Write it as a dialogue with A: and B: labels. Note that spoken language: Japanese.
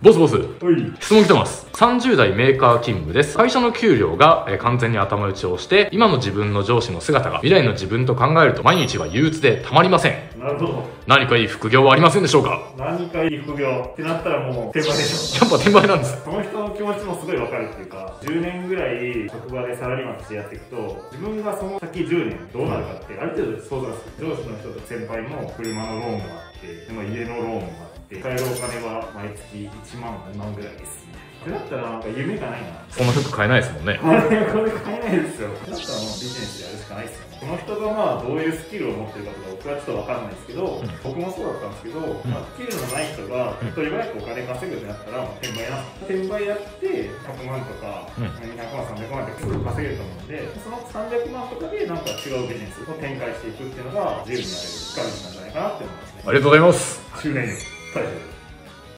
A: ボスボス、
B: はい。
A: 質問来てます。30代メーカー勤務です。会社の給料が完全に頭打ちをして、今の自分の上司の姿が未来の自分と考えると毎日が憂鬱でたまりません。
B: なるほど。
A: 何かいい副業はありませんでしょうか？
B: 何かいい副業ってなったらもう転売でしょ。
A: やっぱ転売なんです。
B: その人の気持ちもすごいわかるっていうか、10年ぐらい職場でサラリーマンとしてやっていくと、自分がその先10年どうなるかってある程度想像がつく。上司の人と先輩も車のローンがあって、でも家のローンがあって、使えるお金は毎月1万2万ぐらいです。ってなったらなんか夢がないな。
A: そんな服買えないですもんね。
B: これ買えないですよ。だったらもうビジネスでやるしかないですよね。この人がまあどういうスキルを持ってるかとか僕はちょっとわかんないですけど、僕もそうだったんですけど、スキルのない人が一人早くお金稼ぐってなったら転売なんです。転売やって100万とか200万300万ってすぐ稼げると思うんで、その300万とかでなんか違うビジネスを展開していくっていうのが自由になれる近道なんじゃないかなって思いますね。
A: ありがとうございます。
B: 中年大丈夫です。